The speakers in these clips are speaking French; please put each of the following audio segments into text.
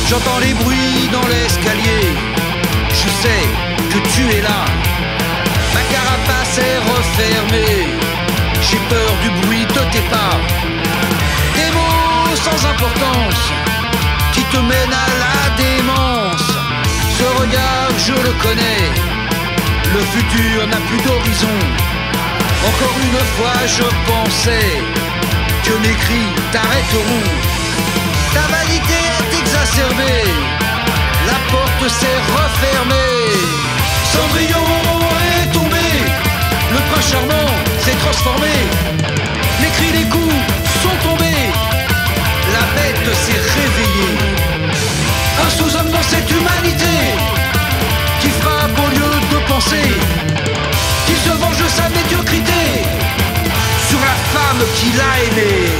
J'entends les bruits dans l'escalier. Je sais que tu es là. Ma carapace est refermée. J'ai peur du bruit de tes pas. Des mots sans importance qui te mènent à la démence. Ce regard, je le connais. Le futur n'a plus d'horizon. Encore une fois, je pensais que mes cris t'arrêteront. Ta vanité est exacerbée. La porte s'est refermée. Cendrillon est tombé. Le prince charmant s'est transformé. Les cris, les coups sont tombés. La bête s'est réveillée. Un sous-homme dans cette humanité qui frappe au lieu de penser, qui se venge de sa médiocrité sur la femme qu'il a aimée.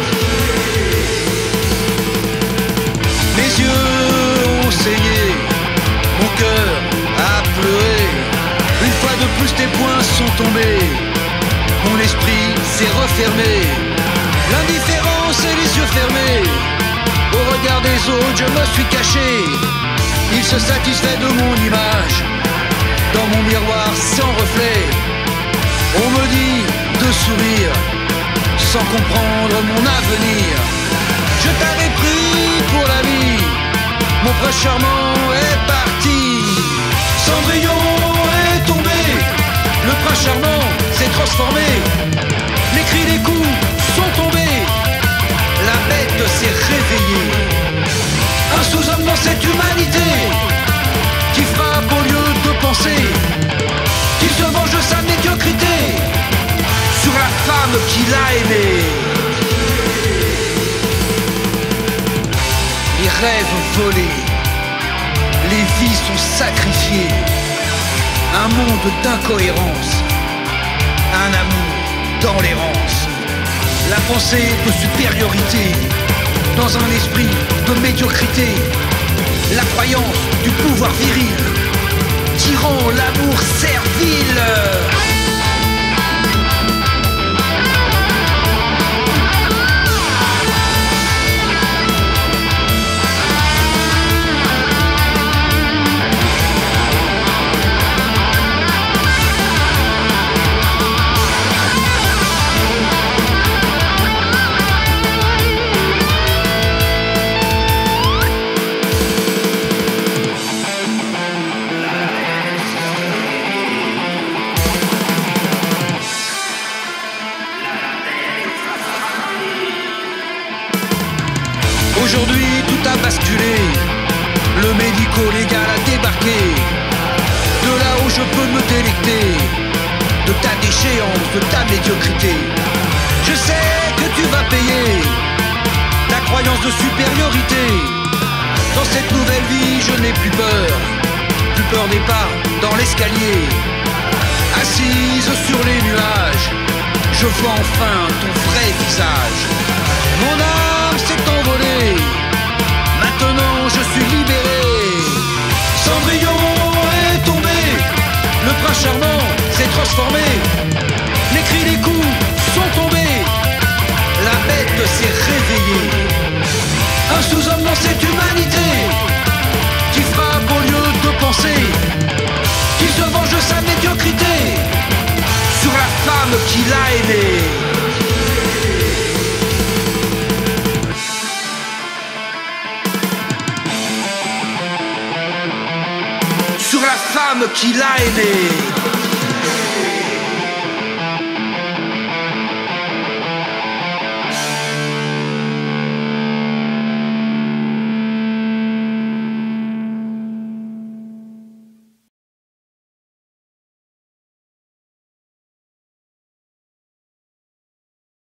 Mes yeux ont saigné, mon cœur a pleuré. Une fois de plus tes poings sont tombés. Mon esprit s'est refermé. L'indifférence et les yeux fermés. Au regard des autres je me suis caché. Il se satisfait de mon image. Dans mon miroir sans reflet. On me dit de sourire sans comprendre mon avenir. Je t'avais pris pour la vie. Mon prince charmant est parti. Cendrillon est tombé. Le prince charmant s'est transformé. Les cris, les coups sont tombés. La bête s'est réveillée. Un sous-homme dans cette humanité qui frappe au lieu de penser, qui se venge de sa médiocrité sur la femme qu'il a aimée. Les rêves volés, les vies sont sacrifiées. Un monde d'incohérence, un amour dans l'errance. La pensée de supériorité dans un esprit de médiocrité. La croyance du pouvoir viril qui rend l'amour servile. Aujourd'hui tout a basculé. Le médico-légal a débarqué. De là où je peux me délecter de ta déchéance, de ta médiocrité. Je sais que tu vas payer ta croyance de supériorité. Dans cette nouvelle vie je n'ai plus peur des pas dans l'escalier. Assise sur les nuages, je vois enfin ton vrai visage. Mon âme s'est envolée, maintenant je suis libéré. Cendrillon est tombé, le prince charmant s'est transformé. Les cris, les coups sont tombés, la bête s'est réveillée. Un sous-homme dans cette humanité qui frappe au lieu de penser, qui se venge de sa médiocrité sur la femme qu'il a aimée. Sur la femme qu'il a aimée.